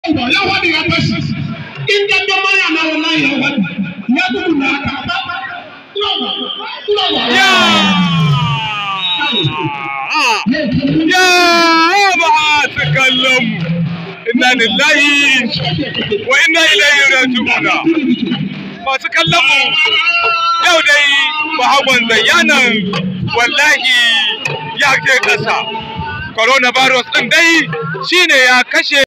ya wadi ya fashi in da da mana na wallahi ya wadi ya gudu na ka ya ba ta kallon inna lillahi wa inna ilaihi raji'un masu kallon mu yau dai bahagon zayyanan wallahi ya ke kasa coronavirus din dai shine ya kashe